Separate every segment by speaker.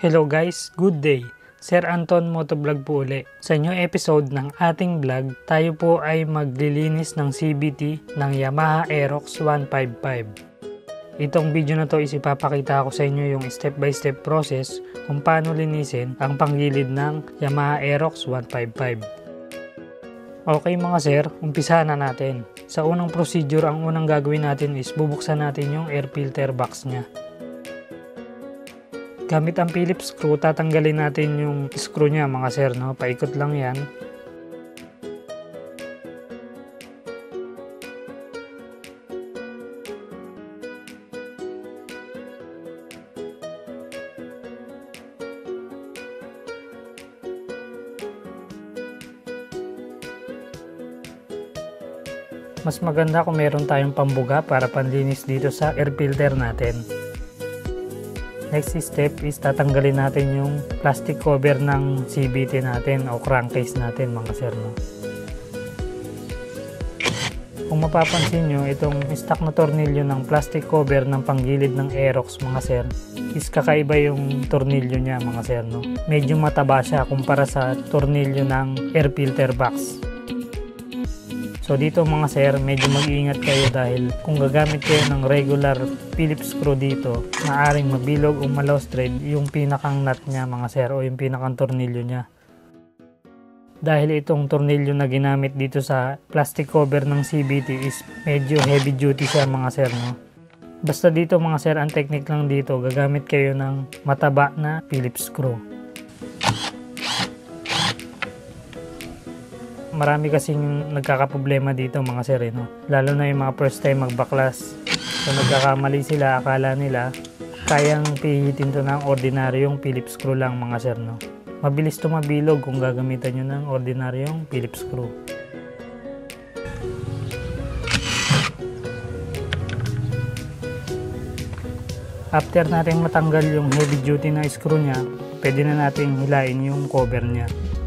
Speaker 1: Hello guys, good day! Sir Anton Motovlog po uli. Sa new episode ng ating vlog, tayo po ay maglilinis ng CVT ng Yamaha Aerox 155. Itong video na to is ipapakita ko sa inyo yung step by step process kung paano linisin ang panggilid ng Yamaha Aerox 155. Okay mga sir, umpisahan na natin. Sa unang procedure, ang unang gagawin natin is bubuksan natin yung air filter box nya. Gamit ang Phillips screw, tatanggalin natin yung screw niya mga sir, no? Paikot lang yan. Mas maganda kung meron tayong pambuga para panlinis dito sa air filter natin. Next step is tatanggalin natin yung plastic cover ng CVT natin o crankcase natin mga sir, no? Kung mapapansin nyo, itong stock na tornilyo ng plastic cover ng panggilid ng Aerox mga sir is kakaiba yung tornilyo niya mga sir, no? Medyo mataba siya kumpara sa tornilyo ng air filter box. So dito mga sir, medyo mag-iingat kayo dahil kung gagamit kayo ng regular Phillips screw dito, maaring mabilog o ma-lost thread yung pinakang nut niya mga sir o yung pinakang tornilyo niya. Dahil itong tornilyo na ginamit dito sa plastic cover ng CVT is medyo heavy duty siya mga sir, no? Basta dito mga sir, ang technique lang dito, gagamit kayo ng mataba na Phillips screw. Marami kasing nagkakaproblema dito mga sir, no? Lalo na yung mga first time magbaklas. So nagkakamali sila, akala nila kayang pihitin to ng ordinaryong Phillips screw lang mga sir, no? Mabilis to mabilog kung gagamitan nyo ng ordinaryong Phillips screw. After natin matanggal yung heavy duty na screw nya, pwede na natin hilain yung cover nya.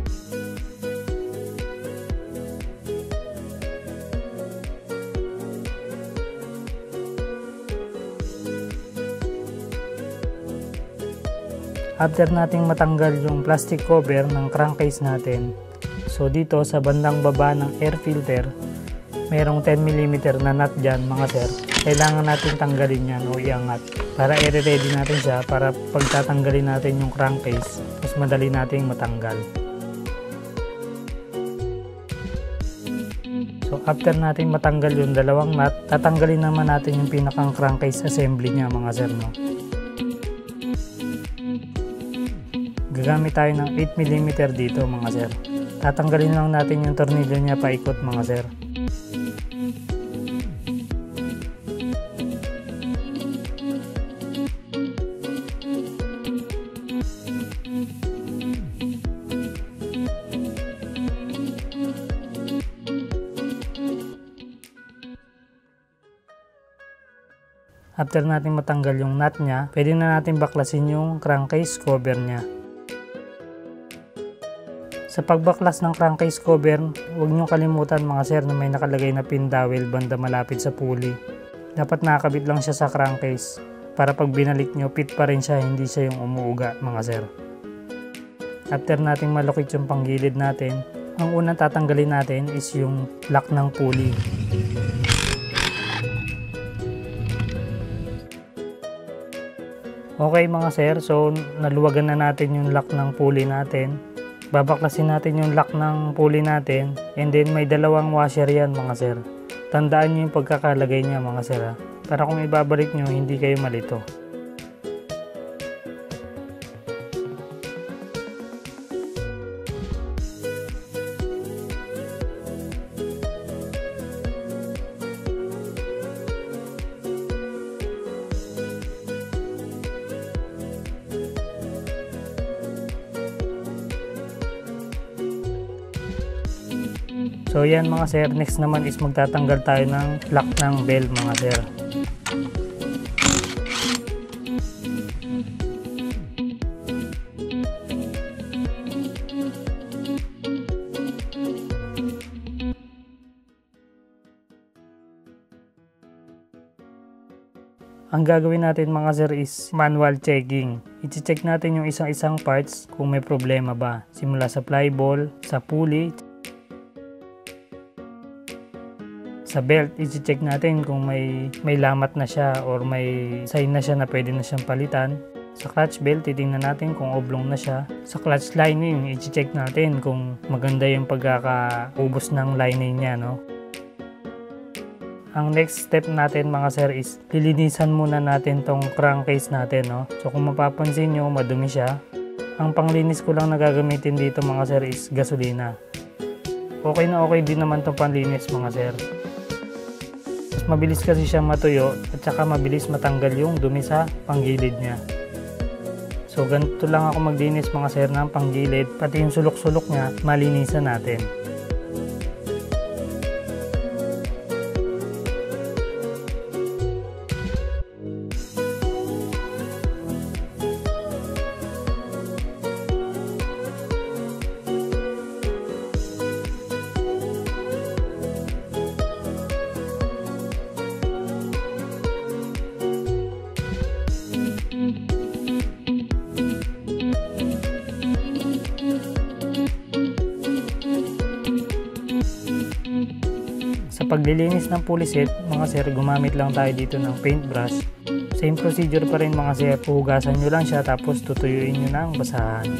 Speaker 1: After nating matanggal yung plastic cover ng crankcase natin, so dito sa bandang baba ng air filter, merong 10mm na nut dyan mga sir. Kailangan natin tanggalin yan o iangat para i-ready natin siya para pagtatanggalin natin yung crankcase, mas madali nating matanggal. So after natin matanggal yung dalawang nut, tatanggalin naman natin yung pinakang crankcase assembly niya mga sir, no? Gagamit tayo ng 8mm dito mga sir. Tatanggalin lang natin yung tornilyo niya paikot mga sir. After natin matanggal yung nut niya, pwede na natin baklasin yung crankcase cover niya. Sa pagbaklas ng crankcase cover, huwag nyo kalimutan mga sir na may nakalagay na pin dowel banda malapit sa pulley. Dapat nakakabit lang siya sa crankcase para pag binalik nyo, fit pa rin siya, hindi siya yung umuuga mga sir. After nating malukit yung panggilid natin, ang unang tatanggalin natin is yung lock ng pulley. Okay mga sir, so naluwagan na natin yung lock ng pulley natin. Babaklasin natin yung lock ng pulley natin, and then may dalawang washer yan mga sir. Tandaan nyo yung pagkakalagay niya mga sir, ha? Para kung ibabalik nyo, hindi kayo malito. So yan mga sir, next naman is magtatanggal tayo ng lock ng bell mga sir. Ang gagawin natin mga sir is manual checking. I-check natin yung isang-isang parts kung may problema ba. Simula sa flyball, sa pulley, sa belt, i-check natin kung may lamat na siya or may sign na siya na pwede na siyang palitan. Sa clutch belt, titingnan natin kung oblong na siya. Sa clutch lining, i-check natin kung maganda yung pagkakaubos ng lining niya, no? Ang next step natin mga sir is lilinisan muna natin tong crankcase natin, no? So kung mapapansin nyo, madumi siya. Ang panglinis ko lang na gagamitin dito mga sir is gasolina. Okay na okay din naman tong panlinis mga sir. Mas mabilis kasi siya matuyo at saka mabilis matanggal yung dumi sa panggilid niya. So ganito lang ako maglinis mga sir ng panggilid, pati yung sulok-sulok niya malinisan natin. Sa paglilinis ng pulley set, mga sir, gumamit lang tayo dito ng paintbrush. Same procedure pa rin mga sir, puhugasan nyo lang siya tapos tutuyuin nyo ng basahan.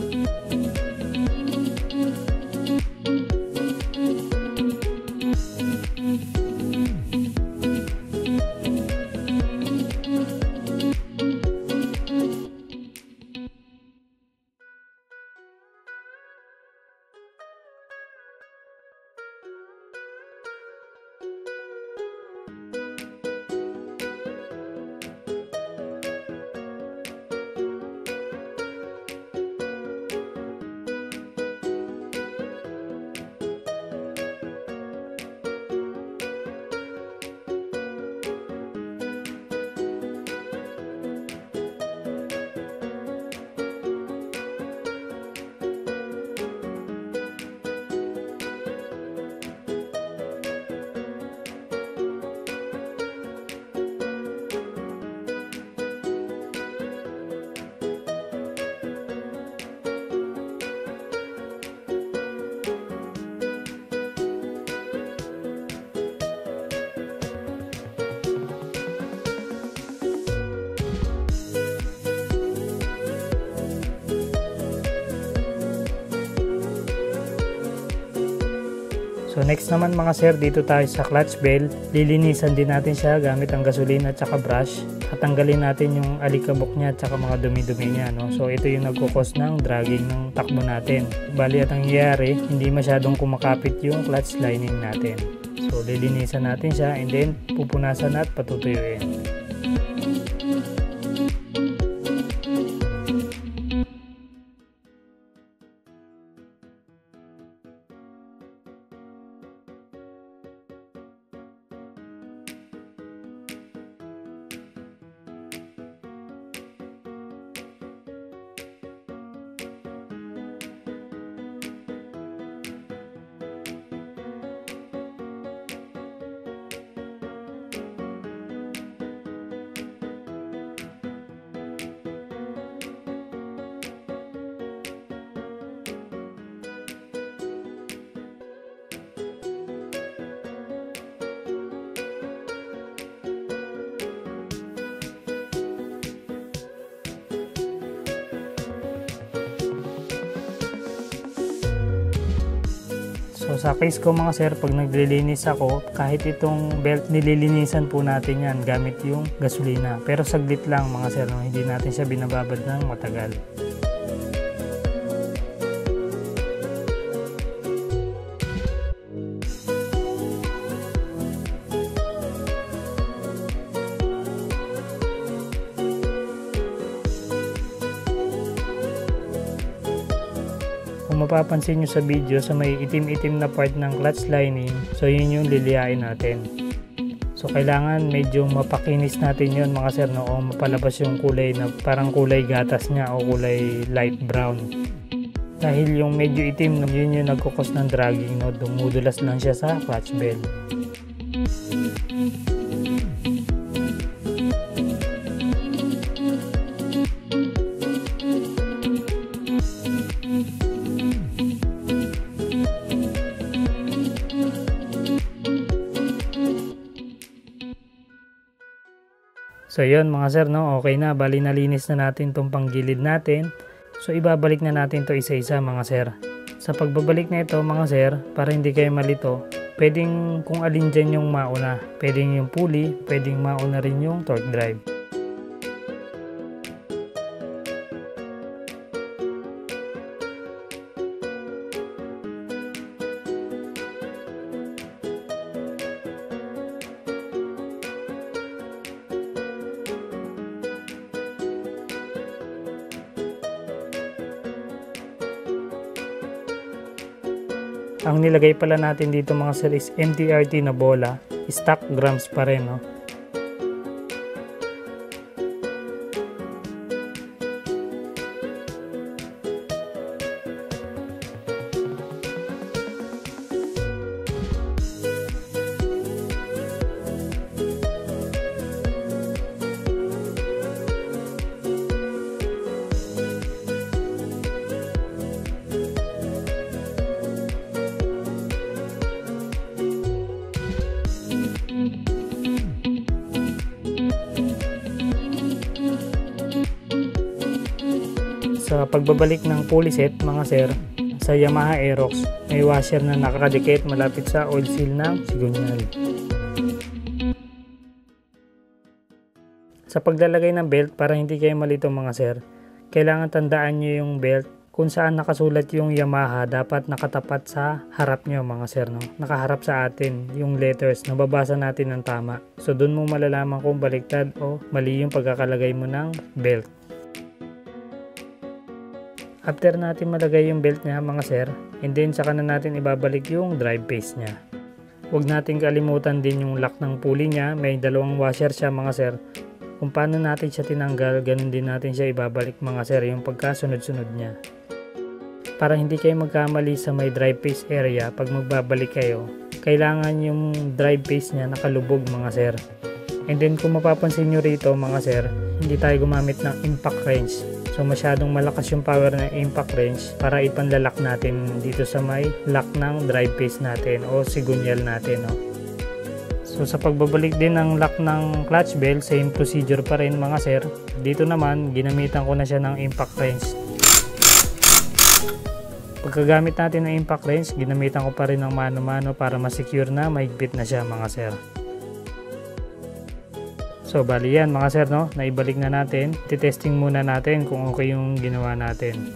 Speaker 1: So next naman mga sir, dito tayo sa clutch belt. Lilinisan din natin siya gamit ang gasolina at saka brush. At tanggalin natin yung alikabok niya at saka mga dumi-dumi niya, no? So ito yung nagkukos ng dragging ng takbo natin. Bali at ang nangyayari, hindi masyadong kumakapit yung clutch lining natin. So lilinisan natin siya and then pupunasan at patutuyuin. So sa case ko mga sir, pag naglilinis ako, kahit itong belt nililinisan po natin yan gamit yung gasolina. Pero saglit lang mga sir, no? Hindi natin siya binababad ng matagal. Kung mapapansin nyo sa video, sa may itim-itim na part ng clutch lining, so yun yung liliyain natin. So kailangan medyo mapakinis natin yun mga sir, no? O mapalabas yung kulay na parang kulay gatas niya o kulay light brown. Dahil yung medyo itim, yun yung nagkukos ng dragging, no? Dumudulas lang siya sa clutch belt. So yun mga sir, no, okay na, bali nalinis na natin tong panggilid natin. So ibabalik na natin to isa-isa mga sir. Sa pagbabalik na ito mga sir, para hindi kayo malito, pwedeng kung alin dyan yung mauna. Pwedeng yung pulley, pwedeng mauna rin yung torque drive. Ang nilagay pala natin dito mga sir is MTRT na bola, stock grams pa rin, no? Sa pagbabalik ng pulley set mga sir, sa Yamaha Aerox, may washer na nakakadikit malapit sa oil seal ng sigunyal. Sa paglalagay ng belt, para hindi kayo malito mga sir, kailangan tandaan nyo yung belt kung saan nakasulat yung Yamaha, dapat nakatapat sa harap nyo mga sir, no? Nakaharap sa atin yung letters, nababasa natin ng tama. So dun mo malalaman kung baliktad o mali yung pagkakalagay mo ng belt. After natin malagay yung belt niya mga sir, and then saka na natin ibabalik yung drive face niya. Huwag natin kalimutan din yung lock ng pulley niya, may dalawang washer siya mga sir. Kung paano natin siya tinanggal, ganun din natin siya ibabalik mga sir, yung pagkasunod-sunod niya. Para hindi kayo magkamali sa may drive face area, pag magbabalik kayo, kailangan yung drive face niya nakalubog mga sir. And then kung mapapansin nyo rito mga sir, hindi tayo gumamit ng impact wrench. So masyadong malakas yung power ng impact wrench para ipanlalak natin dito sa may lock ng drive face natin o sigunyal natin, no? So sa pagbabalik din ng lock ng clutch bell, same procedure pa rin mga sir. Dito naman ginamitan ko na siya ng impact wrench. Pagkagamit natin ng impact wrench, ginamitan ko pa rin ng mano-mano para ma-secure na mahigpit na siya mga sir. So bali yan mga sir, no, naibalik na natin. Titesting muna natin kung okay yung ginawa natin.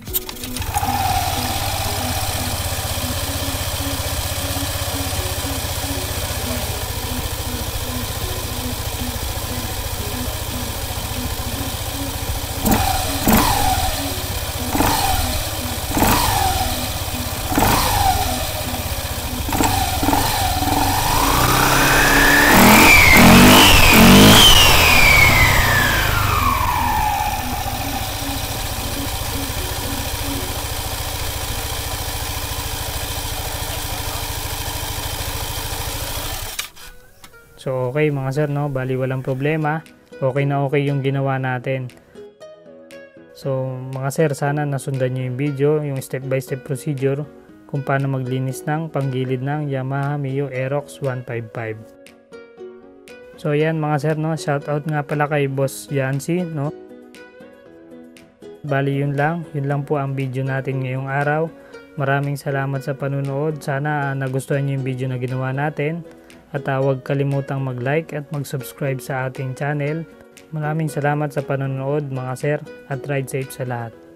Speaker 1: So okay mga sir, no, bali walang problema, okay na okay yung ginawa natin. So mga sir, sana nasundan nyo yung video, yung step by step procedure kung paano maglinis ng panggilid ng Yamaha Mio Aerox 155. So yan mga sir, no, shout out nga pala kay Boss Yancy, no. Bali yun lang po ang video natin ngayong araw. Maraming salamat sa panunood, sana nagustuhan nyo yung video na ginawa natin. At huwag kalimutang mag-like at mag-subscribe sa ating channel. Maraming salamat sa panonood mga sir, at ride safe sa lahat.